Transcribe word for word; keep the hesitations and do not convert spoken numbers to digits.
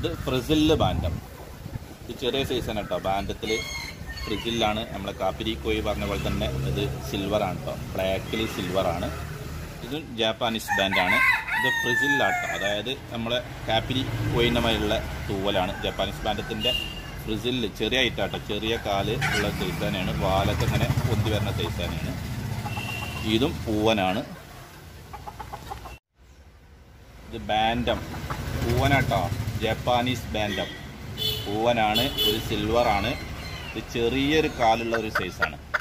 ഇത് ഫ്രിസില് ബാൻഡം. ഇത് ചെറിയ സൈസാണ് കേട്ടോ. ബാൻഡത്തിൽ ഫ്രിസിലാണ്. നമ്മളെ കാപ്പിരി കോഴി പറഞ്ഞ പോലെ തന്നെ ഇത് സിൽവറാണ് കേട്ടോ. ബ്ലാക്കിൽ സിൽവറാണ്. ഇതും ജാപ്പാനീസ് ബാൻഡാണ്. ഇത് ഫ്രിസിലാട്ടോ. അതായത് നമ്മളെ കാപ്പിരി കോഴിൻ്റെ മേലുള്ള തൂവലാണ്. ജാപ്പാനീസ് ബാൻഡത്തിൻ്റെ ഫ്രിസില് ചെറിയ ഐറ്റാട്ടോ. ചെറിയ കാല് ഉള്ള സൈസാനെയാണ്. വാലൊക്കെ ഇങ്ങനെ പൊന്തി വരുന്ന സൈസാനെയാണ്. ഇതും പൂവനാണ്. ഇത് ബാൻഡം പൂവനാട്ടോ. ജപ്പാനീസ് ബാൻഡം പൂവനാണ്. ഒരു സിൽവറാണ്. ഇത് ചെറിയൊരു കാലുള്ള ഒരു സൈസാണ്.